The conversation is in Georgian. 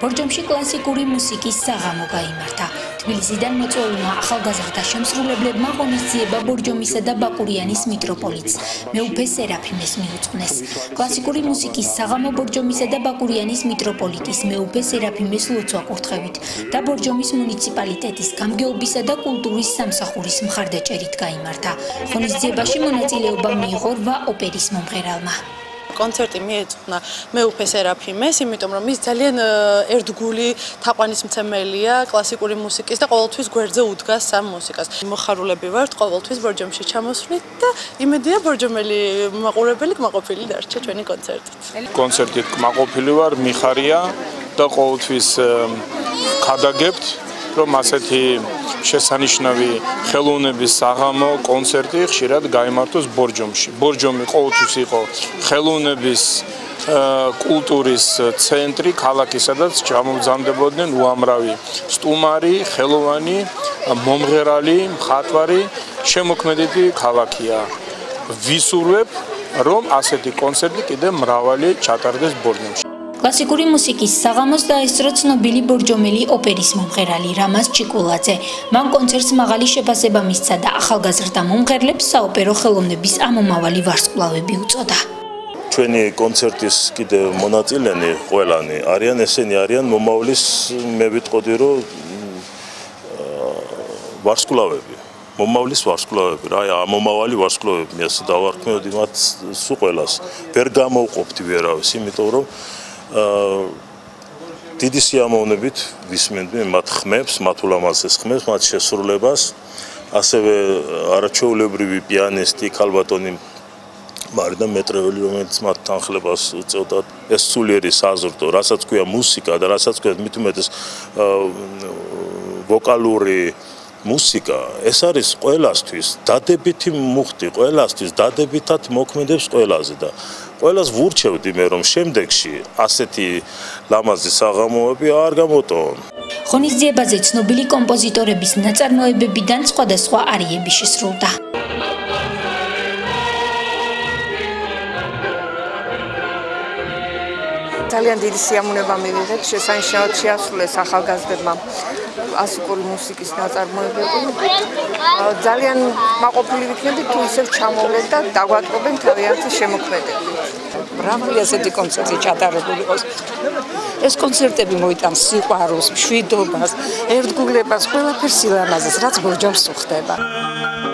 ბორჯომში კლასიკური მუსიკის საღამო გაიმართა. თბილისიდან მოწვეულმა ახალგაზრდა შემსრულებლებმა ღონისძიება ბორჯომისა და ბაკურიანის მიტროპოლიტს მეუფე სერაფიმეს მიუძღვნეს. კლასიკური მუსიკის საღამო ბორჯომისა და ბაკურიანის მიტროპოლიტის მეუფე სერაფიმეს ლოცვა-კურთხევით და ბორჯომის მუნიციპალიტეტის გამგეობისა და კულტურის სამსახურის მხარდაჭერით გაიმართა. ღონისძიებაში მონაწილეობა მიიღო 8 ოპერის მომღერალმა. კონცერტი მიეძღვნა მეუფე სერაფიმეს, იმიტომ რომ ის ძალიან ერთგული თაყვანისმცემელია კლასიკური მუსიკის და ყოველთვის გვერდზე უდგას სამ მუსიკას. მოხარულები ვართ ყოველთვის ბორჯომში ჩამოსვლით და იმედია ბორჯომელი მაყურებელი კმაყოფილი დარჩა ჩვენი კონცერტით. კონცერტით კმაყოფილი ვარ, მიხარია და ყოველთვის ხადაგებთ რომ ასეთი შესანიშნავი ხელოვნების საღამო კონცერტი ხშირად გაიმართოს ბორჯომში. ბორჯომი ყოველთვის იყო ხელოვნების კულტურის ცენტრი, ქალაქი, სადაც ჩამომზამდებოდნენ უამრავი სტუმარი, ხელოვანი, მომღერალი, მხატვარი, შემოქმედებითი ქალაქია. ვისურვებ, რომ ასეთი კონცერტი კიდევ მრავალი ჩატარდეს ბორჯომში. კლასიკური მუსიკის საღამოს დაესწრო ცნობილი ბორჯომელი ოპერის მომღერალი რამაზ ჩიკულაძე. მან კონცერტს მაღალი შეფასება მისცა და ახალგაზრდა მომღერლებს საოპერო ხელოვნების ამომავალი ვარსკვლავები უწოდა. ჩვენი კონცერტის კიდევ მონაწილენი ყველანი არიან, ესენი არიან მომავლის, მე ვიტყოდი რომ ვარსკვლავები. მომავლის ვარსკვლავები, რა ამომავალი ვარსკვლავები, მე ასე დავარქმევდი მათ სულ ყველას. ვერ გამოვყოფთ ვერავის, იმიტომ რომ დიდი სიამოვნებით ვისმენდი მათ ხმებს, მათ ულამაზეს ხმებს, მათ შესრულებას, ასევე არაჩვეულებრივი პიანისტი ქალბატონი მარინა მეტრეველი, რომელიც მათ თანხლებას უწევდა, ეს სულიერი საზრდო, რასაც ქვია მუსიკა და რასაც ქვია მით უმეტეს ვოკალური მუსიკა, ეს არის ყველასთვის დადებითი მუხტი, ყველასთვის დადებითად მოქმედებს ყველაზე და ყველას ვურჩევდი მე რომ შემდეგში ასეთი ლამაზი საღამოები არ გამოტოვონ. ღონისძიებაზე ცნობილი კომპოზიტორების ნაწარმოებებიდან სხვადასხვა არიები შესრულდა. ძალიან დიდი სიამოვნება მივიღეთ, შესანიშნავად შეასრულეს ახალგაზრდებმა კლასიკური მუსიკის ნაწარმოებები. ძალიან მაყოფილი ვიქნები თუ ისევ ჩამოვლენ და დაგვატყობენ თავიანთი შემოქმედებით. მრავალი ასეთი კონცერტი ჩატარებული იყოს. ეს კონცერტები მოიტანს სიყვარულს, მშვიდობას, ერთგულებას, ყველაფერს სილამაზეს, რაც ბორჯომს უხდება.